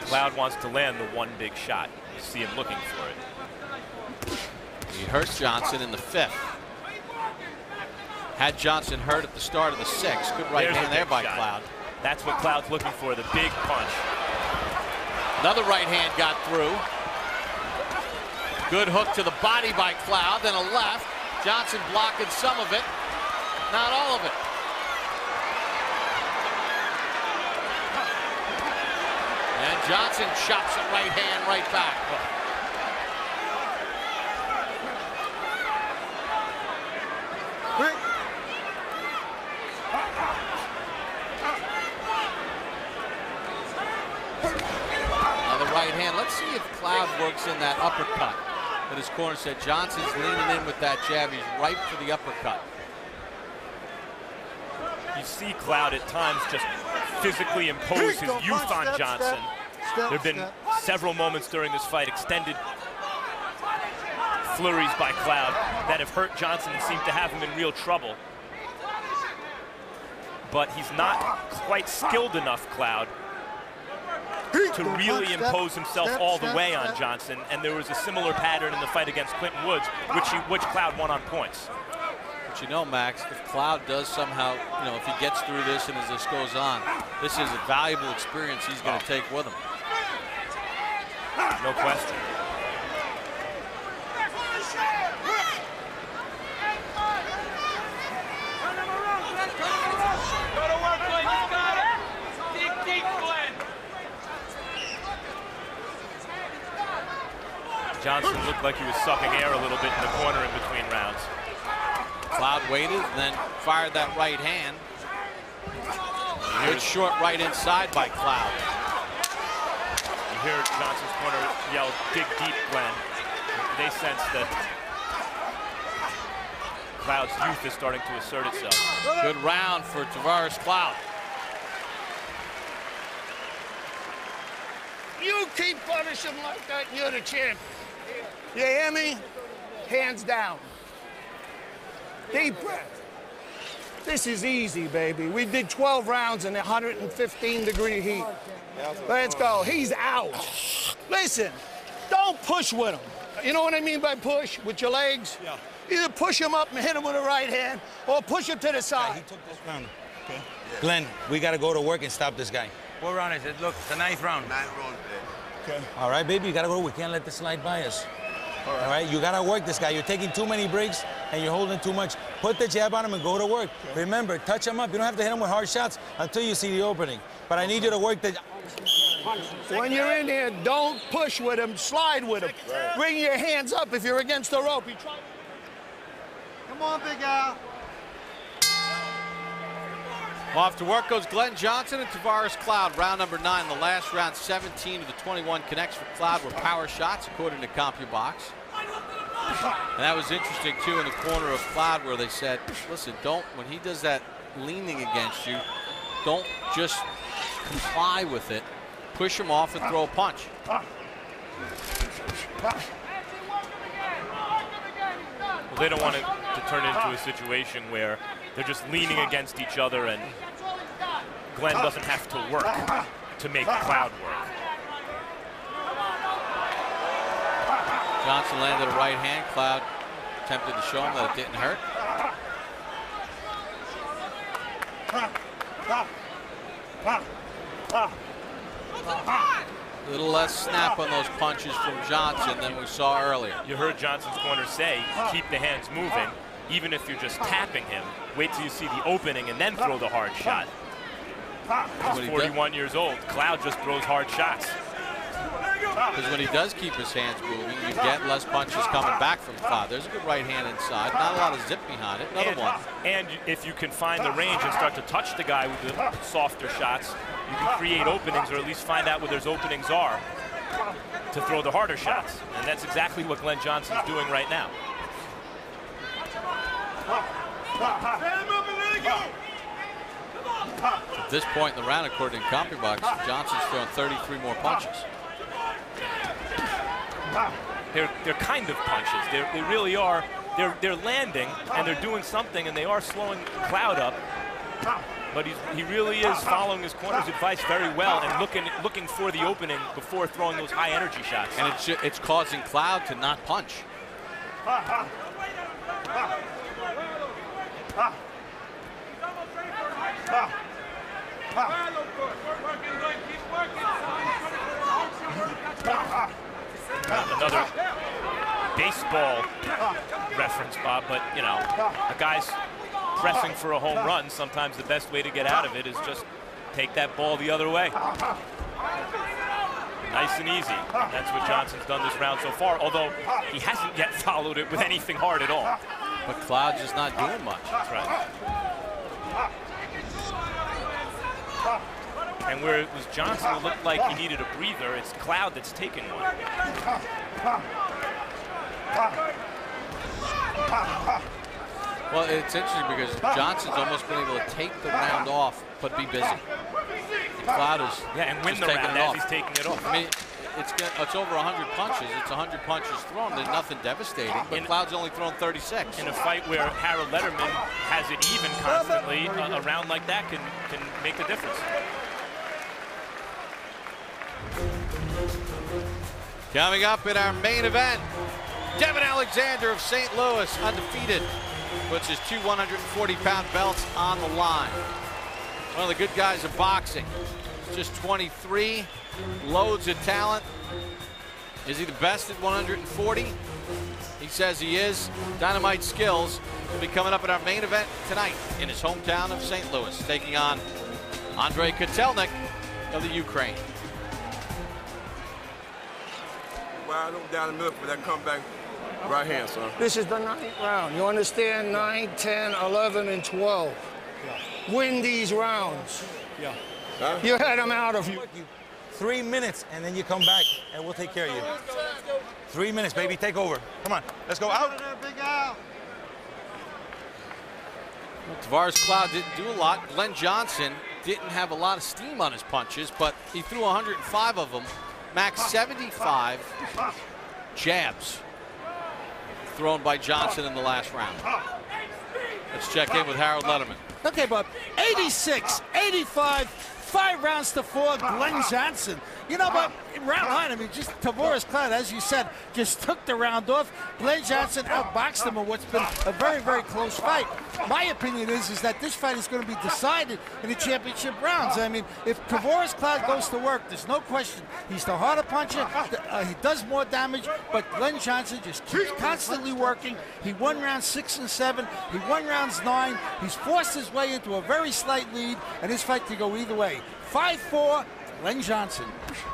Cloud wants to land the one big shot. You see him looking for it. He hurts Johnson in the 5th. Had Johnson hurt at the start of the 6th. Good right hand there by Cloud. That's what Cloud's looking for, the big punch. Another right hand got through. Good hook to the body by Cloud, then a left. Johnson blocking some of it, not all of it. And Johnson chops a right hand right back. Another right hand. Let's see if Cloud works in that uppercut. But his corner said Johnson's leaning in with that jab. He's ripe for the uppercut. You see Cloud at times just physically impose his youth on Johnson. There have been several moments during this fight, extended flurries by Cloud that have hurt Johnson and seem to have him in real trouble. But he's not quite skilled enough, Cloud, to really impose himself all the way on Johnson. And there was a similar pattern in the fight against Clinton Woods, which Cloud won on points. But you know, Max, if Cloud does somehow, you know, if he gets through this and as this goes on, this is a valuable experience he's going to take with him. No question. Johnson looked like he was sucking air a little bit in the corner in between rounds. Cloud waited and then fired that right hand. Good short right inside by Cloud. You hear Johnson's corner yell, "Dig deep, Glenn." They sense that Cloud's youth is starting to assert itself. Good round for Tavoris Cloud. You keep punishing like that, you're the champ. You hear me? Hands down. Deep breath. This is easy, baby. We did 12 rounds in 115-degree heat. Let's go. He's out. Listen, don't push with him. You know what I mean by push? With your legs? Yeah. Either push him up and hit him with a right hand, or push him to the side. Yeah, he took this round. Okay. Glenn, we got to go to work and stop this guy. What round is it? Look, it's the 9th round. 9th round, okay. All right, baby, you got to go. We can't let this slide by us. All right, you got to work this guy. You're taking too many breaks and you're holding too much. Put the jab on him and go to work. Okay. Remember, touch him up. You don't have to hit him with hard shots until you see the opening. But I need you to work the... When you're in here, don't push with him, slide with him. Right. Bring your hands up if you're against the rope. Come on, Big Al. Off to work goes Glenn Johnson and Tavoris Cloud. Round number 9. The last round, 17 of the 21 connects for Cloud were power shots, according to CompuBox. And that was interesting, too, in the corner of Cloud, where they said, listen, don't, when he does that leaning against you, don't just comply with it. Push him off and throw a punch. Well, they don't want it to turn into a situation where they're just leaning against each other and Glenn doesn't have to work to make Cloud work. Johnson landed a right hand. Cloud attempted to show him that it didn't hurt. A little less snap on those punches from Johnson than we saw earlier. You heard Johnson's corner say, keep the hands moving. Even if you're just tapping him, wait till you see the opening and then throw the hard shot. He's 41 years old. Cloud just throws hard shots. Because when he does keep his hands moving, you get less punches coming back from Cloud. There's a good right hand inside. Not a lot of zip behind it. Another one. And if you can find the range and start to touch the guy with the softer shots, you can create openings, or at least find out where those openings are to throw the harder shots. And that's exactly what Glenn Johnson's doing right now. At this point in the round, according to CompuBox, Johnson's thrown 33 more punches. They're kind of punches. They really are. They're landing and they're doing something, and they are slowing Cloud up. but he really is following his corner's advice very well and looking for the opening before throwing those high energy shots. And it's causing Cloud to not punch. Another baseball reference, Bob, but you know, a guy's pressing for a home run. Sometimes the best way to get out of it is just take that ball the other way. Nice and easy. That's what Johnson's done this round so far, although he hasn't yet followed it with anything hard at all. But Cloud's just not doing much. That's right. And where it was Johnson who looked like he needed a breather, it's Cloud that's taken one. Well, it's interesting because Johnson's almost been able to take the round off, but be busy. And Cloud is and win the round as he's taking it off. I mean, it's over 100 punches. It's 100 punches thrown. There's nothing devastating, but Cloud's only thrown 36. In a fight where Harold Letterman has it even constantly, a round like that can make the difference. Coming up in our main event, Devin Alexander of St. Louis, undefeated, puts his two 140-pound belts on the line. One of the good guys of boxing, just 23, loads of talent. Is he the best at 140? He says he is. Dynamite skills will be coming up in our main event tonight in his hometown of St. Louis, taking on Andrei Kotelnik of the Ukraine. Wide open down the middle for that comeback right hand, son. This is the 9th round. You understand? 9, 10, 11, and 12. Win these rounds. Yeah. Huh? You had them out of you. 3 minutes, and then you come back, and we'll take care of you. 3 minutes, baby. Take over. Come on. Let's go out. Big Al. Well, Tavares Cloud didn't do a lot. Glen Johnson didn't have a lot of steam on his punches, but he threw 105 of them. Max 75 jabs thrown by Johnson in the last round. Let's check in with Harold Letterman. Okay, Bob. 86, 85, 5 rounds to 4, Glen Johnson. You know, but in round 9, I mean, just Tavoris Cloud, as you said, just took the round off. Glen Johnson outboxed him in what's been a very, very close fight. My opinion is that this fight is going to be decided in the championship rounds. I mean, if Tavoris Cloud goes to work, there's no question. He's the harder puncher. He does more damage, but Glen Johnson just keeps constantly working. He won rounds 6 and 7. He won rounds 9. He's forced his way into a very slight lead, and this fight could go either way. 5-4, Glen Johnson.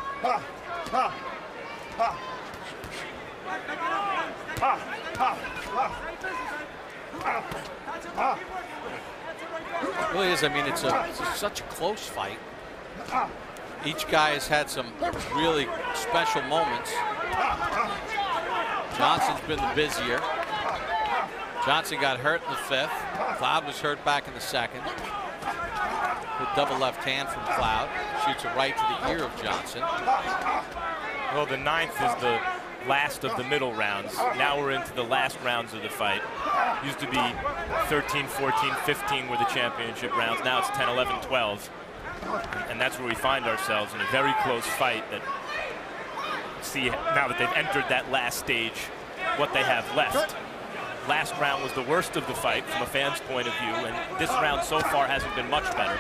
It really is. I mean, it's such a close fight. Each guy has had some really special moments. Johnson's been the busier. Johnson got hurt in the 5th. Cloud was hurt back in the 2nd. Good double left hand from Cloud. Shoots it right to the ear of Johnson. Well, the 9th is the last of the middle rounds. Now we're into the last rounds of the fight. Used to be 13, 14, 15 were the championship rounds. Now it's 10, 11, 12. And that's where we find ourselves in a very close fight. That see, now that they've entered that last stage, what they have left. Last round was the worst of the fight from a fan's point of view, and this round so far hasn't been much better.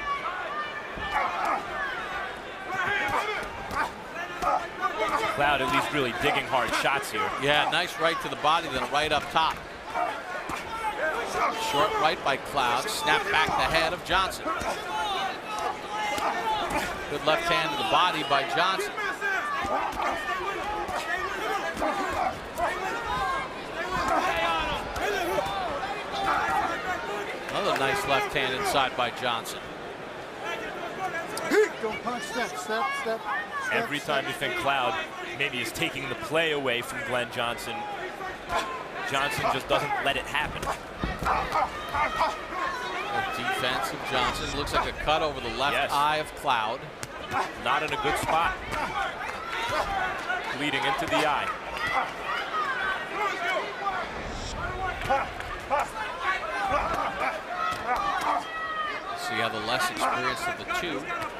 Cloud at least really digging hard shots here. Yeah, nice right to the body, then a right up top. Short right by Cloud, snap back the head of Johnson. Good left hand to the body by Johnson. Another nice left hand inside by Johnson. Don't punch, step. Every time you think Cloud maybe is taking the play away from Glen Johnson, Johnson just doesn't let it happen. The defense of Johnson looks like a cut over the left eye of Cloud. Not in a good spot. Bleeding into the eye. This see how the less experienced of the two